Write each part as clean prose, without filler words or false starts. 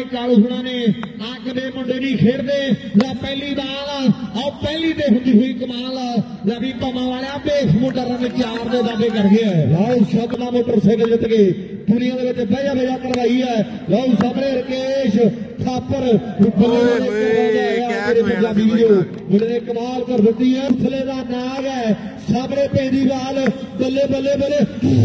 कालू हुणा ने अग दे मुंडे नहीं खेडते ला पहली बाल आओ पहली ते हुंदी हुई कमाल रवि पमा वाले बेस मुंडा रन 4 दे दावे कर गया लाओ शब्दा मोटरसाइकिल जित गए दुनिया दे विच बजा बजा करवाई है लाओ सामने रकेश थापर मुंडे कमाल कर दी है थले दा नाग है सामने पैंदी बाल बल्ले बल्ले बल्ले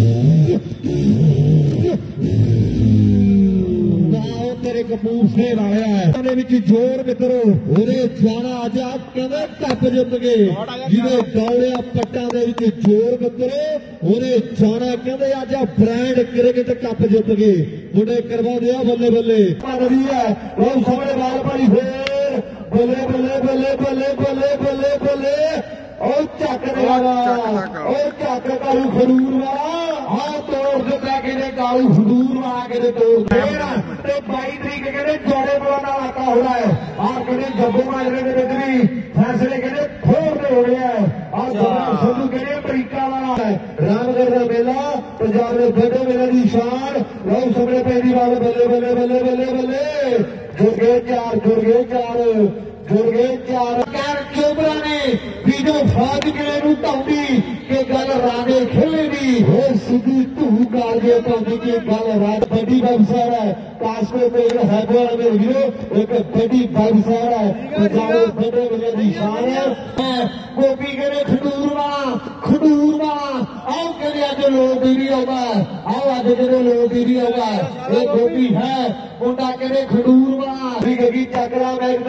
तेरे कपूरथले वाले जोर मित्रो ओरे जाना अज कहते टप जित गए जिन्हें दौड़िया पट्टा जोर मित्रो ओरे जाना कहते अज ब्रांड क्रिकेट कप जित गए मुंडे करवा दिया बल्ले बल्ले रही है सामने बाल पाई फिर बल्ले बल्ले बल्ले बल्ले बल्ले बल्ले बल्ले और झक झक कालू खडूर वाला हाँ तोड़ दिता कि कालू खडूर वाला कि तोड़ 22 तरीक कहते जोड़े बना आता हो रहा है और कहते जम्मू माजरे के भी फैसले कहते खोरने हो रहे हैं और संधू कहते अमरीका वाला है रामगढ़ का मेला पंजाब के बड़े मेले की शान लोग सामने पहली बार बल्ले बल्ले बल्ले बल्ले बल्ले जुड़ गए चार चोबरा ने बीजो फौज किले ढाउंदी कि गल राजे खेले दी हो सीधी धू कर दिया ढाउंदी कि गल राज बड़ी वेबसाइट है कास्को पेज है मेरे वीरो एक बड़ी वेबसाइट है पंजाब बड़े मेले की शान है गोपी कहते खडूर आओ कहते अज लोग ही नहीं होगा आओ अज कहते लोग ही नहीं होगा ये गोपी है मुंडा कहते खडूर गगी चकरा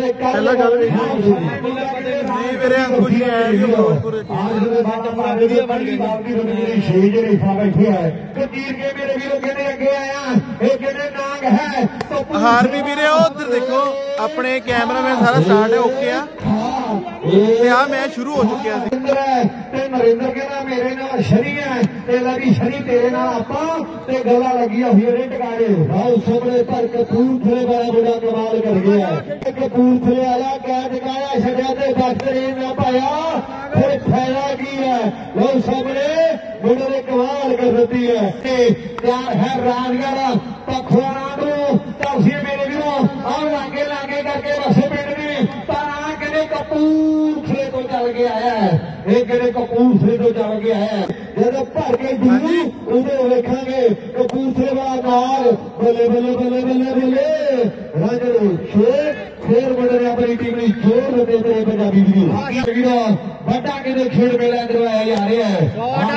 हार भी वीरे उधर देखो अपने कैमरामैन सारा स्टार्ट है ओके आ मैच शुरू हो चुकिया नरेंद्र कहना मेरे नाल शनि है शनि तेरे नाल आपां ते गला लगी हुई ने टकारे सामने पर कपूरथले वाला बड़ा कमाल कर गया कपूरथले वाला क्या टकाया छड़िया ते डॉक्टर ना पाया फिर फायदा की है लोग सामने मुंडे ने कमाल कर दी है तैयार है राजगढ़ पखवाड़ा मेरे वीरों आओ लागे लागे करके बसे पिंड में पर कहते कपूरथले तो चल के आया है ये कहते कपूरथले तो चल के आया है जब भर के दूर उन्हें वेखांगे कपूरथले वाला नाग बल्ले बल्ले बल्ले बल्ले बल्ले राजे फिर मुंडे ने अपनी टीम ने जोर देते रहे पंजाबी वीरों बड़ा कहते खेल मेला करवाया जा रहा है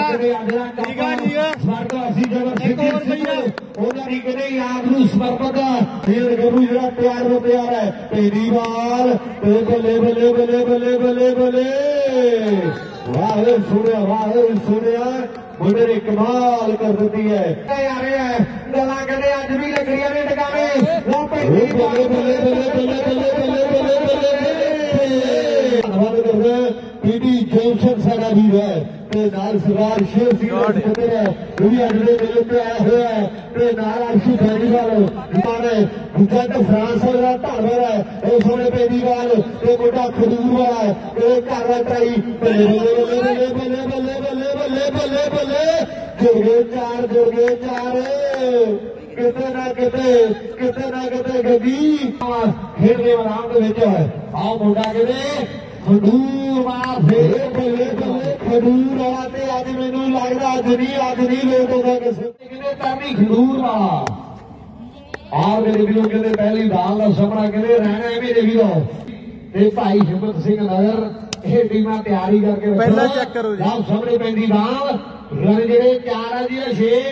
समर्पित गरू जरा तैयार में तैयार है पहली बार बल्ले बल्ले बल्ले बल्ले बल्ले बल्ले वाह सुनिया मुंडे ने कमाल कर दी है गला कहते अज भी लकड़ियां ने टकावे बल्ले बल्ले बल्ले बल्ले बल्ले बल्ले धन्यवाद करते पीडी जॉनसन साडा वीर है सरदार शेर सिंह है भी अगले मेले पे आया हुआ है अर्शु बेनीवाल दूजा तो फ्रांस वाला ढालवर है उस समय बेनीवाल मुंडा खडूर वाला है घर ट्राई बल्ले बल्ले बल्ले बल्ले बल्ले बल्ले बल्ले बल्ले बल्ले जुड़ गए चार किते ना किते गगी खेलने मैदान के आओ मुंडा कहते खडूर मार फिर बल्ले बल्ले खडूर वाला अज मैनू लगता अज नहीं लोग खडूर वाला आ मेरे वीरों कहते पहली बाल का सामना कहते रहना है मेरे वीरों भाई हिम्मत सिंह नगर ये टीम तैयारी करके सामने पैंदी बाल रन जेडे 4 है जी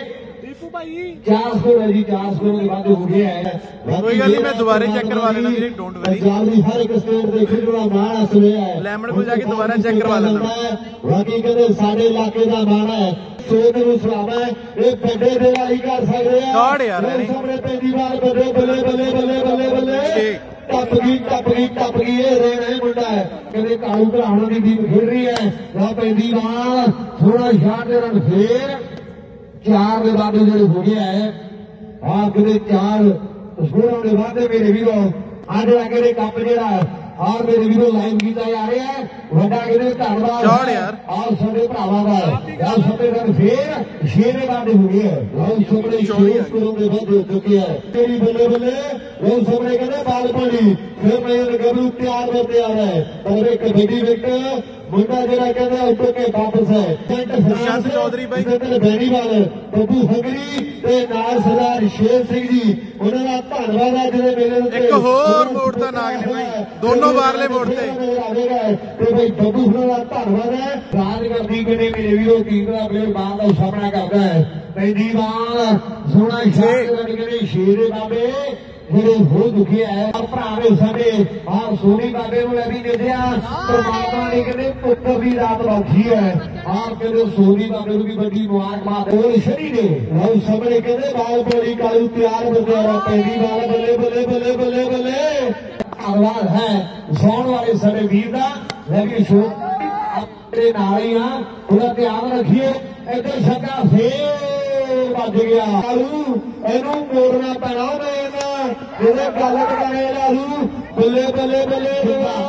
4 स्कोर है जी 4 स्कोर के बाद हो गया है कोई गल नहीं मैं दोबारा चेक करवा लेना वीरे डोंट वरी हर एक स्टेट दे खिडड़ा मान असलिया है लेमन को जाके दोबारा चेक करवा लेना बाकी कहते साडे इलाके दा मान है सोच नूं सलाम है ये बड़े दिवाली कर सकदे हैं गॉड यार सामने पैंदी बाल बल्ले बल्ले बल्ले बल्ले बल्ले बल्ले टप गई ये रहना है मुंडा है कहते कालू घराना की टीम खेल रही है वह पैंदी बाल थोड़ा शाट दे रन फिर 4 के बाद जो हो गया है आप कहते 4 स्कोर के बाद मेरे वीरों अज आगे कप जरा और मेरे वीरों लाइन किया जा रहा है वड्डा कहते धन्यवाद चौड़ यार और साडे भरावां दा और साडे घर फिर शेरे बांधे हो गए और सामने शेर करों के बाद हो चुके हैं तेरी बल्ले बल्ले वो सामने कहते बाल पानी फिर मैं गबरू तैयार होते आ रहा है और एक कबड्डी विकेट मुंडा जरा कहते हैं उठो के वापस है प्रशांत चौधरी भाई बेनीवाल ਬੱਬੂ ਹੰਗਰੀ ਤੇ ਨਾਲ ਸਰਦਾਰ ਸ਼ੇਰ ਸਿੰਘ ਜੀ ਉਹਨਾਂ ਦਾ ਧੰਨਵਾਦ ਹੈ ਜਿਹੜੇ ਮੇਰੇ ਇੱਕ ਹੋਰ ਮੋੜ ਤਾਂ ਨਾਗ ਨੇ ਭਾਈ ਦੋਨੋਂ ਬਾਹਰਲੇ ਮੋੜ ਤੇ ਤੇ ਭਾਈ ਬੱਬੂ ਉਹਨਾਂ ਦਾ ਧੰਨਵਾਦ ਹੈ ਰਾਜ ਕਰਦੀ ਕਿਨੇ ਮੇਰੇ ਵੀਰੋ ਟੀਮ ਦਾ ਪਲੇਅਰ ਬਾਹਰ ਦਾ ਸਾਹਮਣਾ ਕਰਦਾ ਹੈ ਪੈਂਦੀ ਬਾਲ ਸੋਹਣਾ ਸ਼ਾਟ ਕਹਿੰਦੇ ਸ਼ੇਰੇ ਬਾਬੇ ਜਿਹੜੇ ਹੋ ਦੁਖੀ ਹੈ ਭਰਾ ਨੇ ਸਾਡੇ ਆਹ ਸੋਨੀ ਬਾਬੇ ਨੂੰ ਲੈ ਵੀ ਦੇਖਿਆ ਪਰਮਾਤਮਾ ਨੇ ਕਹਿੰਦੇ ਪੁੱਤਰ ਦੀ ਰਾਤ ਬਖਸ਼ੀ ਹੈ ਆਹ ਕਹਿੰਦੇ ਸੋਨੀ ਬਾਬੇ ਨੂੰ ਵੀ ਵੱਡੀ ਮੁਬਾਰਕਬਾਦ ਉਹ ਸ਼ਰੀ ਨੇ ਉਹ ਸਾਹਮਣੇ ਕਹਿੰਦੇ ਬਾਲ ਬੋਲੀ ਕਾਲੂ ਤਿਆਰ ਹੋ ਗਿਆ ਪਹਿਲੀ ਬਾਲ ਬੱਲੇ ਬੱਲੇ ਬੱਲੇ ਬੱਲੇ ਬੱਲੇ ਧੰਨਵਾਦ ਹੈ ਸੌਣ ਵਾਲੇ ਸਾਡੇ ਵੀਰ ਦਾ ਲੈ ਵੀ ਸ਼ੋ ਆਪਣੇ ਨਾਲ ਹੀ ਆ ਉਹਦਾ ਧਿਆਨ ਰੱਖੀਏ ਇੱਧਰ ਛੱਕਾ ਫੇਰ ਵੱਜ ਗਿਆ ਕਾਲੂ ਇਹਨੂੰ ਮੋੜਨਾ ਪੈਣਾ ਉਹਨੇ ਜਿਹਦੇ ਗੱਲ ਕਰੇ ਲਾਲੂ ਬੱਲੇ ਬੱਲੇ ਬੱਲੇ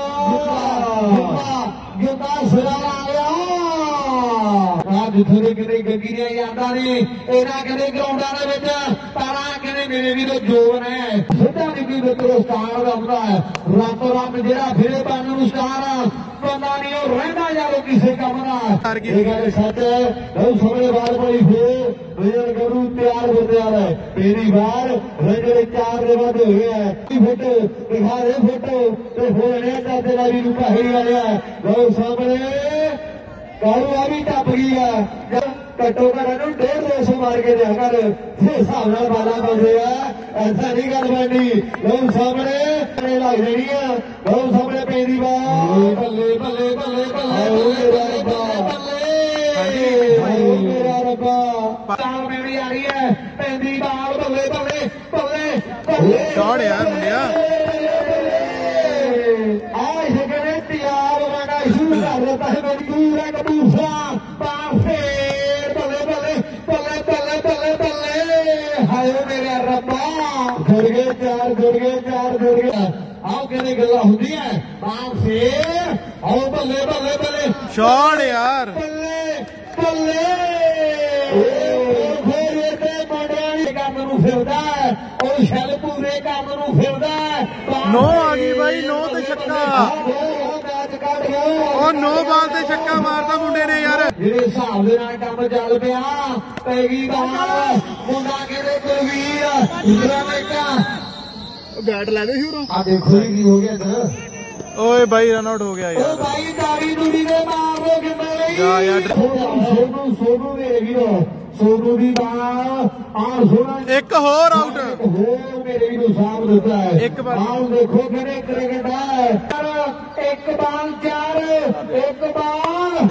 ਜਿੱਤਾ ਸਿਰਾ ਆਇਆ ਆ ਜਿੱਥੇ ਦੇ ਕਿਤੇ ਗੱਗੀ ਦੀਆਂ ਯਾਦਾਂ ਨੇ ਇਹਨਾਂ ਕਹਿੰਦੇ ਗਰਾਊਂਡਾਂ ਦੇ ਵਿੱਚ ਤਾਰਾਂ ਕਹਿੰਦੇ ਮੇਰੇ ਵੀਰੋ ਜੋਨ ਹੈ ਸਿੱਧਾ ਨਿੱਕੀ ਵਿੱਚੋਂ ਸਟਾਰ ਆਉਂਦਾ ਹੈ ਰਾਤੋਂ ਰਾਤ ਜਿਹੜਾ ਫਿਰੇ ਬੰਨ ਨੂੰ ਸਟਾਰ ਬੰਦਾ ਨਹੀਂ ਉਹ ਰਹਿੰਦਾ ਯਾਰੋ ਕਿਸੇ ਕੰਮ ਦਾ ਇਹ ਗੱਲ ਸੱਚ ਹੈ ਉਹ ਸਮੇਂ ਬਾਅਦ ਬੜੀ ਫੇਰ ਰਜਨ ਗਰੂ ਤਿਆਰ ਹੋ ਗਿਆ ਹੈ ਪਹਿਲੀ ਵਾਰ ਰਜਨ 4 ਦੇ ਵੱਧ ਹੋ ਗਿਆ ਹੈ ਫੋਟੋ ਦਿਖਾ ਦੇ ਫੋਟੋ ਤੇ ਹੋਰ ਨੇ ਤਾਂ ਤੇਰਾ ਵੀ ਰੁਕਾ ਹੀ ਆਇਆ ਲੋ ਸਾਹਮਣੇ ਕਾਲੂ ਆ ਵੀ ਟੱਪ ਗਈ ਆ ਘੱਟੋ ਘੱਟ ਇਹਨੂੰ 150 ਮਾਰ ਕੇ ਦਿਆ ਕਰ ਇਸ ਹਿਸਾਬ ਨਾਲ ਬਾਲਾ ਪਾਉਂਦੇ ਆ ਐਸਾ ਨਹੀਂ ਗੱਲ ਬਣਨੀ ਲੋ ਸਾਹਮਣੇ ਲੱਗ ਜਾਣੀ ਆ ਲੋ ਸਾਹਮਣੇ ਪੈਂਦੀ ਬਾਲ ਬੱਲੇ ਬੱਲੇ ਬੱਲੇ ਬੱਲੇ ਬੱਲੇ ਮੇਰਾ ਰੱਬਾ ਚਾਲ ਮੇਰੀ ਆ ਰਹੀ ਹੈ ਪੈਂਦੀ ਬਾਲ ਬੱਲੇ ਬੱਲੇ ਬੱਲੇ ਬੱਲੇ ਸ਼ਾਟ ਯਾਰ ਮੁੰਡਿਆ ਆਹ ਜਿਹੜੇ ਤਿਆਰ ਹੋਣਾ ਸ਼ੁਰੂ ਕਰ ਦਿੱਤਾ ਹੈ ਮੇਰੀ ਦੂਰ ਹੈ ਕਬੂਸਾ ਬਾਹਰ ਫੇਰ ਬੱਲੇ ਬੱਲੇ ਬੱਲੇ ਬੱਲੇ ਬੱਲੇ ਬੱਲੇ ਹਾਏ ਮੇਰੇ ਰੱਬਾ ਜੁੜ ਗਏ ਚਾਰ ਜੁੜ ਗਏ ਆਓ ਕਿਹਨੇ ਗੱਲਾਂ ਹੁੰਦੀਆਂ ਬਾਹਰ ਫੇਰ ਆਓ ਬੱਲੇ ਬੱਲੇ ਬੱਲੇ ਸ਼ਾਟ ਯਾਰ ਬੱਲੇ ਬੱਲੇ ਫੇਰ ਤੇ ਮੰਡਿਆਣੀ ਕੰਮ ਨੂੰ ਫਿਰਦਾ ਉਹ ਛਲ ਪੂਰੇ ਕੰਮ ਨੂੰ ਫਿਰਦਾ ਨੋ ਆ ਗਈ ਬਾਈ ਨੋ ਤੇ ਛੱਕਾ ਉਹ ਨੋ ਬਾਲ ਤੇ ਛੱਕਾ ਮਾਰਦਾ ਮੁੰਡੇ ਨੇ ਯਾਰ ਜਿਹੜੇ ਹਿਸਾਬ ਦੇ ਨਾਲ ਕੰਮ ਚੱਲ ਪਿਆ ਪੈ ਗਈ ਬਾਲ ਮੁੰਡਾ ਕਹਿੰਦੇ ਕੁਲਵੀਰ ਇਧਰਾਂ ਦੇਖਾ ਬੈਟ ਲੈ ਦੇ ਸ਼ੁਰੂ ਆ ਦੇਖੋ ਕੀ ਹੋ ਗਿਆ ਇੱਧਰ ਓਏ ਬਾਈ ਰਨ ਆਊਟ ਹੋ ਗਿਆ ਯਾਰ ਉਹ ਬਾਈ ਤਾਰੀ ਦੂੜੀ ਦੇ ਮਾਰ ਲੋ ਕਿੰਨੇ ਜਾ ਯਾਰ ਸੋਨੂ ਮੇਰੇ ਵੀਰੋ ਸੋਨੂ ਦੀ ਬਾਲ ਆ ਸੋਨਾ ਇੱਕ ਹੋਰ ਆਊਟ ਹੋਰ ਮੇਰੇ ਵੀਰੋ ਸਾਹਬ ਦਿੱਤਾ ਹੈ ਇੱਕ ਬਾਲ ਆਹ ਦੇਖੋ ਕਿਹੜੇ ਕ੍ਰਿਕਟ ਹੈ ਇੱਕ ਬਾਲ 4 ਇੱਕ ਬਾਲ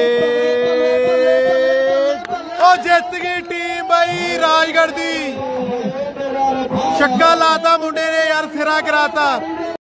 ਉਹ ਜਿੱਤ ਗਈ ਟੀਮ ਬਾਈ ਰਾਜਗੜ੍ਹ ਦੀ ਛੱਕਾ ਲਾਤਾ ਮੁੰਡੇ ਨੇ ਯਾਰ ਸਿਰਾ ਕਰਾਤਾ